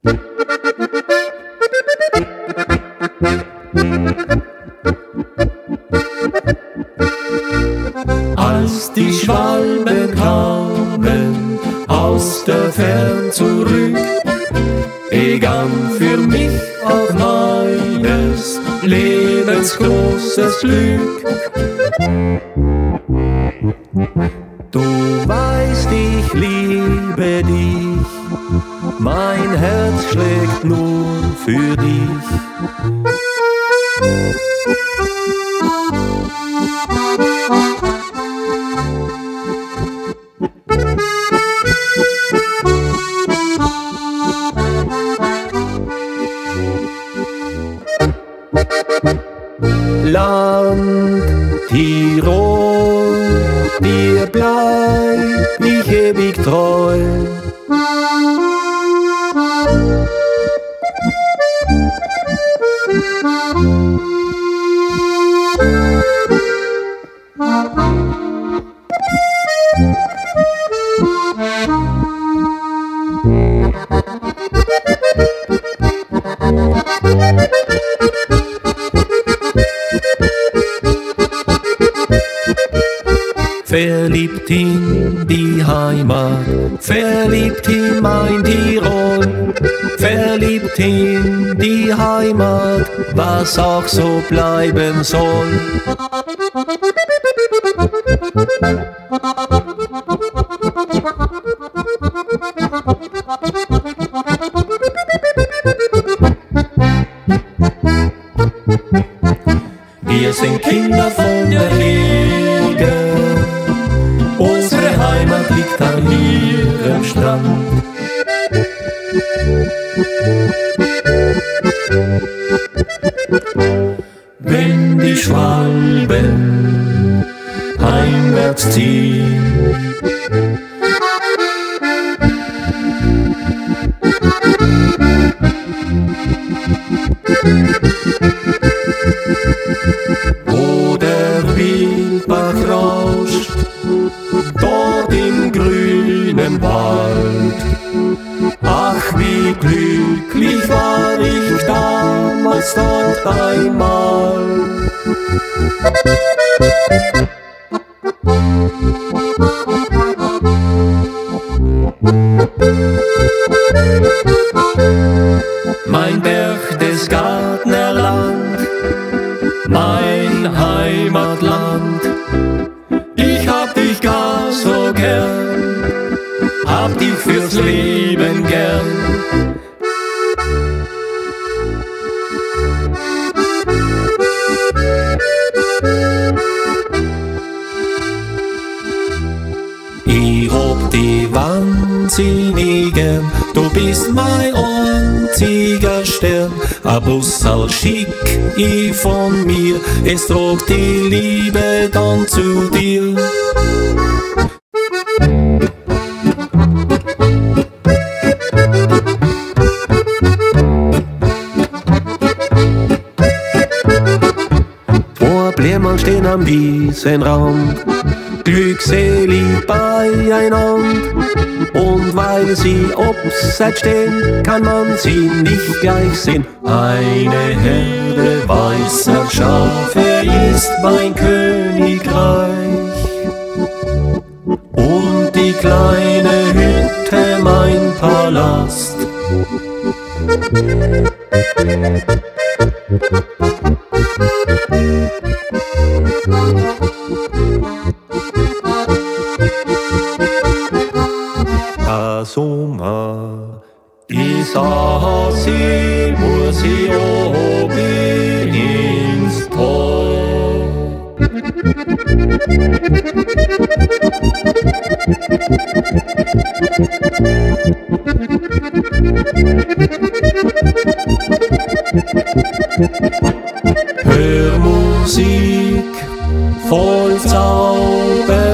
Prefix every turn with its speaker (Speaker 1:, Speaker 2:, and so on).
Speaker 1: Als die Schwalben kamen aus der Fern zurück, begann für mich auch meines Lebens großes Glück. Du weißt, ich liebe dich, mein Herz schlägt nur für dich. Land Tirol, dir bleib ich ewig treu. Verliebt in die Heimat, verliebt in mein Tirol, verliebt in die Heimat, was auch so bleiben soll. Wir sind Kinder von der Gegend, unsere Heimat liegt an ihrem Strand. Wenn die Schwalben heimwärts ziehen, wo der Wildbach rauscht, dort im grünen Wald. Ach, wie glücklich war ich damals dort einmal. Mein Berchtesgadenerland, mein Heimatland, ich hab dich gar so gern, hab dich fürs Leben gern. Ich hab die Wahnsinnigen, du bist mein einziger Stern. A Bussal schick ich von mir, es trug die Liebe dann zu dir. Vor Blärmann stehen am Wiesenrand, glückselig beieinander. Und weil sie obseit stehen, kann man sie nicht gleich sehen. Eine Herde weißer Schafe ist mein Königreich und die kleine Hütte mein Palast. Sommer ist sie, muss sie oben ins Tor. Hör Musik voll Zauber.